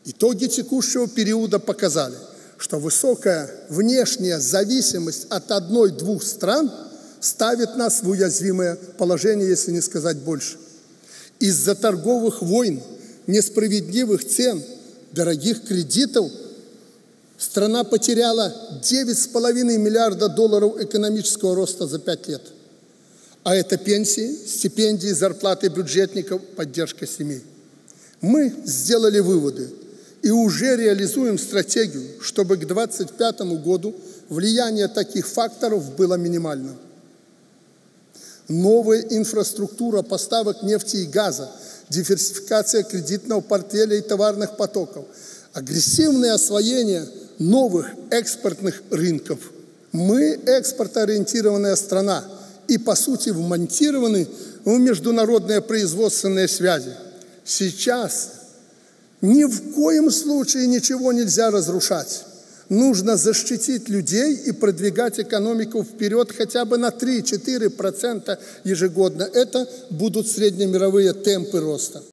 Итоги текущего периода показали, что высокая внешняя зависимость от одной-двух стран ставит нас в уязвимое положение, если не сказать больше. Из-за торговых войн, несправедливых цен, дорогих кредитов страна потеряла $9,5 миллиарда экономического роста за 5 лет. А это пенсии, стипендии, зарплаты бюджетников, поддержка семей. Мы сделали выводы и уже реализуем стратегию, чтобы к 2025 году влияние таких факторов было минимальным. Новая инфраструктура поставок нефти и газа, диверсификация кредитного портфеля и товарных потоков, агрессивное освоение новых экспортных рынков. Мы экспортоориентированная страна и, по сути, вмонтированы в международные производственные связи. Сейчас ни в коем случае ничего нельзя разрушать. Нужно защитить людей и продвигать экономику вперед хотя бы на 3-4% ежегодно. Это будут среднемировые темпы роста.